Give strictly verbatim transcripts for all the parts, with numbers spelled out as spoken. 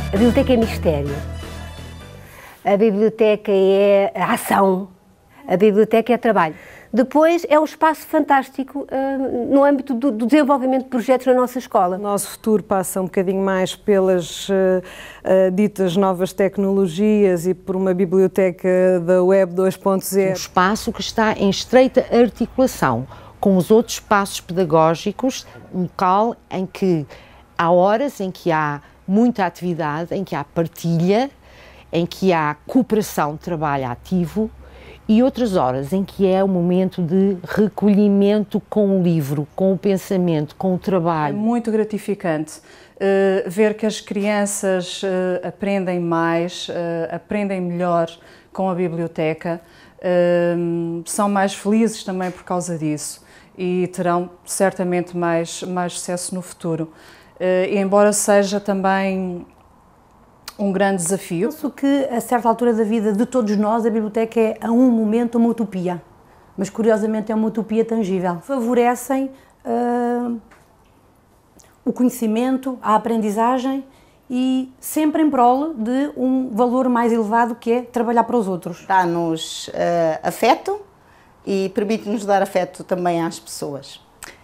A biblioteca é mistério, a biblioteca é ação, a biblioteca é trabalho. Depois é um espaço fantástico uh, no âmbito do, do desenvolvimento de projetos na nossa escola. O nosso futuro passa um bocadinho mais pelas uh, uh, ditas novas tecnologias e por uma biblioteca da Web dois ponto zero. Um espaço que está em estreita articulação com os outros espaços pedagógicos, um local em que há horas em que há muita atividade, em que há partilha, em que há cooperação de trabalho ativo, e outras horas em que é o momento de recolhimento com o livro, com o pensamento, com o trabalho. É muito gratificante uh, ver que as crianças uh, aprendem mais, uh, aprendem melhor com a biblioteca, uh, são mais felizes também por causa disso e terão certamente mais, mais sucesso no futuro. Uh, e embora seja também um grande desafio. Penso que, a certa altura da vida de todos nós, a biblioteca é, a um momento, uma utopia. Mas, curiosamente, é uma utopia tangível. Favorecem uh, o conhecimento, a aprendizagem e sempre em prol de um valor mais elevado, que é trabalhar para os outros. Dá-nos uh, afeto e permite-nos dar afeto também às pessoas.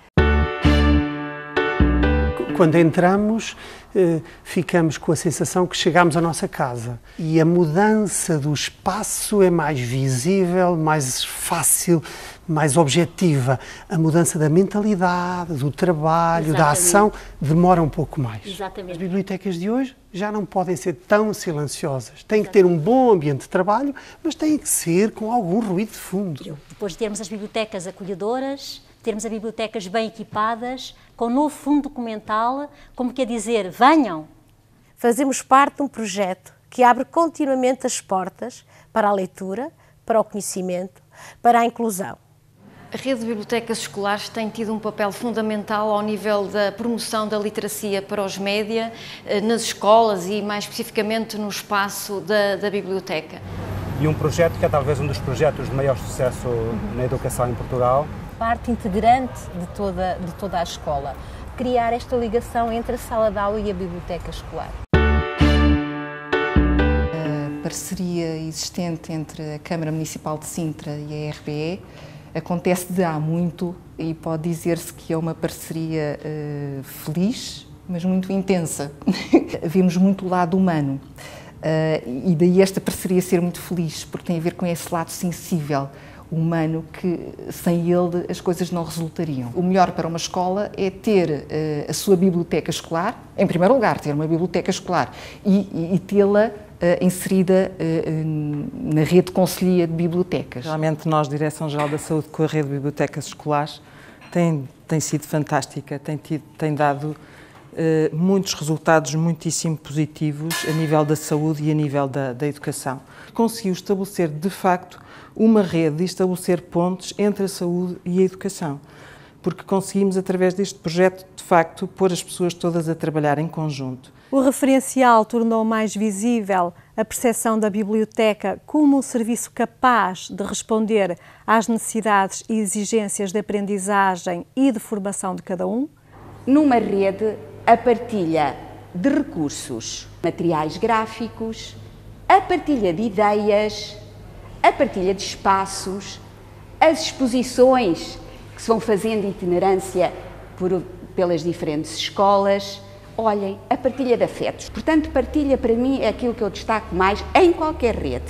Quando entramos, ficamos com a sensação que chegamos à nossa casa e a mudança do espaço é mais visível, mais fácil, mais objetiva. A mudança da mentalidade, do trabalho, Exatamente. Da ação, demora um pouco mais. Exatamente. As bibliotecas de hoje já não podem ser tão silenciosas. Têm que ter um bom ambiente de trabalho, mas têm que ser com algum ruído de fundo. Depois de termos as bibliotecas acolhedoras, termos as bibliotecas bem equipadas, com um novo fundo documental, como quer dizer, venham. Fazemos parte de um projeto que abre continuamente as portas para a leitura, para o conhecimento, para a inclusão. A rede de bibliotecas escolares tem tido um papel fundamental ao nível da promoção da literacia para os média, nas escolas e mais especificamente no espaço da, da biblioteca. E um projeto que é talvez um dos projetos de maior sucesso na educação em Portugal. Parte integrante de toda, de toda a escola, criar esta ligação entre a sala de aula e a biblioteca escolar. A parceria existente entre a Câmara Municipal de Sintra e a R B E acontece de há muito e pode dizer-se que é uma parceria uh, feliz, mas muito intensa. Vimos muito o lado humano uh, e daí esta parceria ser muito feliz, porque tem a ver com esse lado sensível, humano, que sem ele as coisas não resultariam. O melhor para uma escola é ter uh, a sua biblioteca escolar, em primeiro lugar, ter uma biblioteca escolar e, e, e tê-la uh, inserida uh, na rede de conselhia de bibliotecas. Realmente nós, Direção-Geral da Saúde, com a rede de bibliotecas escolares, tem, tem sido fantástica, tem, tido, tem dado uh, muitos resultados muitíssimo positivos a nível da saúde e a nível da, da educação. Conseguiu estabelecer, de facto, uma rede e estabelecer pontes entre a saúde e a educação, porque conseguimos, através deste projeto, de facto, pôr as pessoas todas a trabalhar em conjunto. O referencial tornou mais visível a percepção da biblioteca como um serviço capaz de responder às necessidades e exigências de aprendizagem e de formação de cada um. Numa rede, a partilha de recursos, materiais gráficos, a partilha de ideias, a partilha de espaços, as exposições que se vão fazendo itinerância por, pelas diferentes escolas. Olhem, a partilha de afetos. Portanto, partilha para mim é aquilo que eu destaco mais em qualquer rede.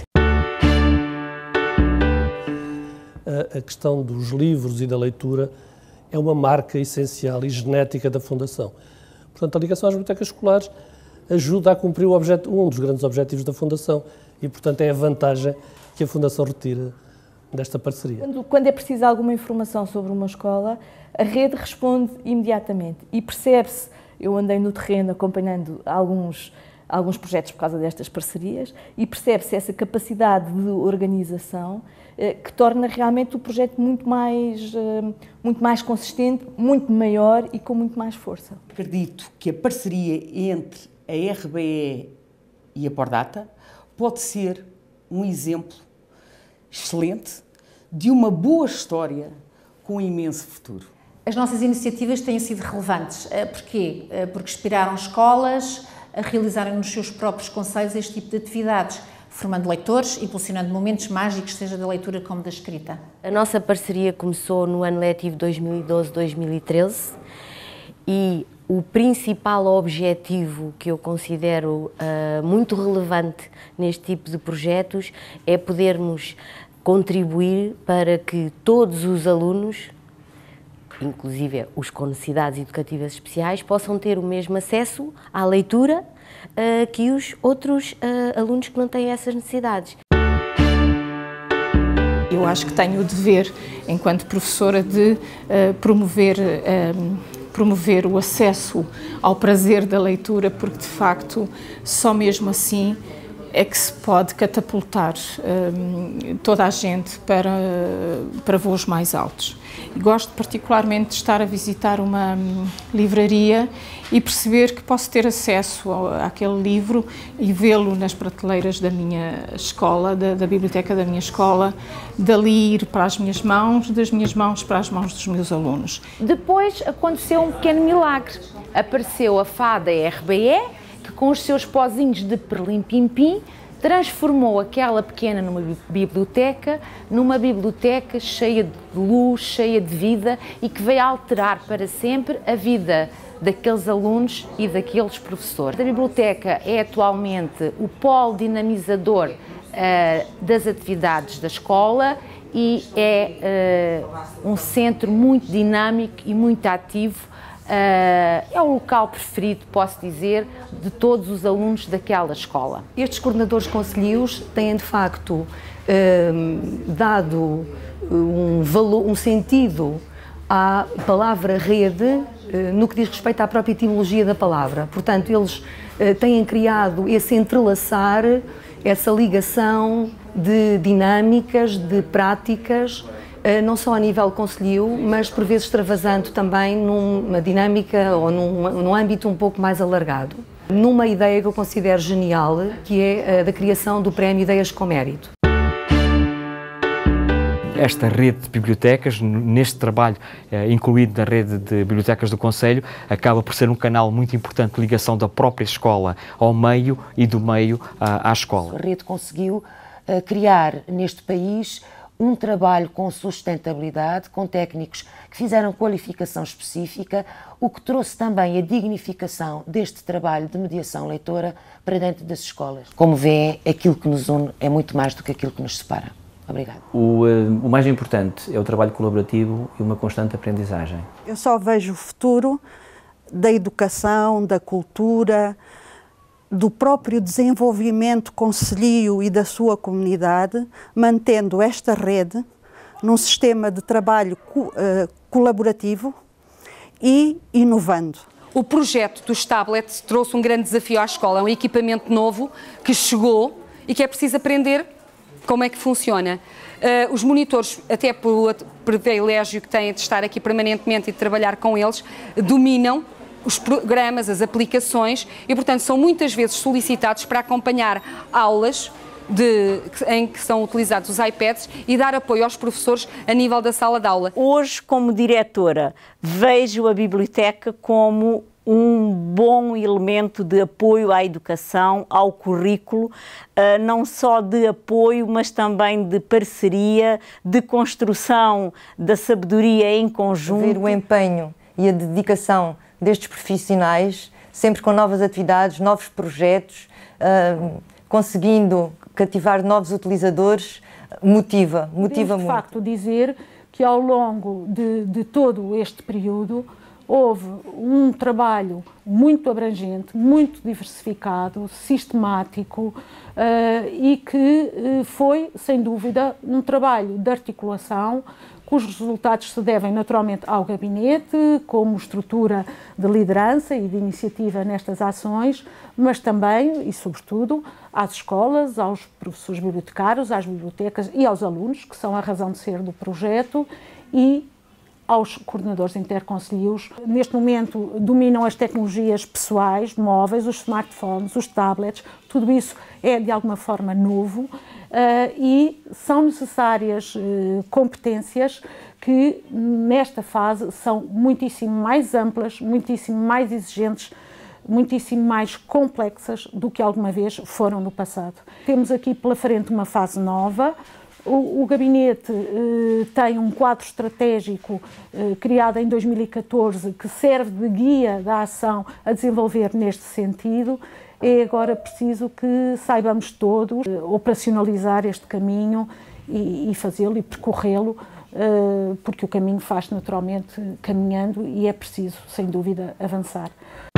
A questão dos livros e da leitura é uma marca essencial e genética da Fundação. Portanto, a ligação às bibliotecas escolares ajuda a cumprir o objeto, um dos grandes objetivos da Fundação e, portanto, é a vantagem que a Fundação retira desta parceria. Quando, quando é preciso alguma informação sobre uma escola, a rede responde imediatamente e percebe-se, eu andei no terreno acompanhando alguns, alguns projetos por causa destas parcerias e percebe-se essa capacidade de organização eh, que torna realmente o projeto muito mais, eh, muito mais consistente, muito maior e com muito mais força. Acredito que a parceria entre a R B E e a Pordata pode ser um exemplo excelente de uma boa história com um imenso futuro. As nossas iniciativas têm sido relevantes. Porquê? Porque inspiraram escolas, a realizarem nos seus próprios concelhos este tipo de atividades, formando leitores, impulsionando momentos mágicos, seja da leitura como da escrita. A nossa parceria começou no ano letivo dois mil e doze, dois mil e treze e o principal objetivo que eu considero uh, muito relevante neste tipo de projetos é podermos contribuir para que todos os alunos, inclusive os com necessidades educativas especiais, possam ter o mesmo acesso à leitura uh, que os outros uh, alunos que não têm essas necessidades. Eu acho que tenho o dever, enquanto professora, de uh, promover, uh, promover o acesso ao prazer da leitura, porque de facto só mesmo assim é que se pode catapultar um, toda a gente para, para voos mais altos. E gosto particularmente de estar a visitar uma um, livraria e perceber que posso ter acesso ao, àquele livro e vê-lo nas prateleiras da minha escola, da, da biblioteca da minha escola, dali ir para as minhas mãos, das minhas mãos para as mãos dos meus alunos. Depois aconteceu um pequeno milagre. Apareceu a fada R B E, que com os seus pozinhos de perlim-pim-pim transformou aquela pequena numa biblioteca, numa biblioteca cheia de luz, cheia de vida e que veio alterar para sempre a vida daqueles alunos e daqueles professores. A biblioteca é atualmente o polo dinamizador uh, das atividades da escola e é uh, um centro muito dinâmico e muito ativo. Uh, é o local preferido, posso dizer, de todos os alunos daquela escola. Estes coordenadores concelhios têm, de facto, uh, dado um, valor, um sentido à palavra rede, uh, no que diz respeito à própria etimologia da palavra. Portanto, eles uh, têm criado esse entrelaçar, essa ligação de dinâmicas, de práticas, não só a nível concelhio, mas por vezes extravasando também numa dinâmica ou num, num âmbito um pouco mais alargado. Numa ideia que eu considero genial, que é a da criação do Prémio Ideias com Mérito. Esta rede de bibliotecas, neste trabalho eh, incluído na rede de bibliotecas do Concelho, acaba por ser um canal muito importante de ligação da própria escola ao meio e do meio à, à escola. A rede conseguiu uh, criar neste país um trabalho com sustentabilidade, com técnicos que fizeram qualificação específica, o que trouxe também a dignificação deste trabalho de mediação leitora para dentro das escolas. Como vê, aquilo que nos une é muito mais do que aquilo que nos separa. Obrigada. O, uh, o mais importante é o trabalho colaborativo e uma constante aprendizagem. Eu só vejo o futuro da educação, da cultura, do próprio desenvolvimento concelhio e da sua comunidade, mantendo esta rede num sistema de trabalho co uh, colaborativo e inovando. O projeto dos tablets trouxe um grande desafio à escola, é um equipamento novo que chegou e que é preciso aprender como é que funciona. Uh, os monitores, até pelo privilégio que têm de estar aqui permanentemente e de trabalhar com eles, dominam os programas, as aplicações e, portanto, são muitas vezes solicitados para acompanhar aulas de, em que são utilizados os iPads e dar apoio aos professores a nível da sala de aula. Hoje, como diretora, vejo a biblioteca como um bom elemento de apoio à educação, ao currículo, não só de apoio, mas também de parceria, de construção da sabedoria em conjunto. Ver o empenho e a dedicação destes profissionais, sempre com novas atividades, novos projetos, uh, conseguindo cativar novos utilizadores, motiva, motiva muito. De facto, dizer que ao longo de, de todo este período houve um trabalho muito abrangente, muito diversificado, sistemático uh, e que uh, foi, sem dúvida, um trabalho de articulação cujos resultados se devem naturalmente ao gabinete, como estrutura de liderança e de iniciativa nestas ações, mas também e sobretudo às escolas, aos professores bibliotecários, às bibliotecas e aos alunos, que são a razão de ser do projeto, e aos coordenadores interconcelhios. Neste momento dominam as tecnologias pessoais, móveis, os smartphones, os tablets, tudo isso é de alguma forma novo. Uh, e são necessárias uh, competências que nesta fase são muitíssimo mais amplas, muitíssimo mais exigentes muitíssimo mais complexas do que alguma vez foram no passado. Temos aqui pela frente uma fase nova. O, o gabinete eh, tem um quadro estratégico eh, criado em dois mil e catorze que serve de guia da ação a desenvolver neste sentido. É agora preciso que saibamos todos eh, operacionalizar este caminho e, e fazê-lo e percorrê-lo, eh, porque o caminho faz naturalmente caminhando e é preciso, sem dúvida, avançar.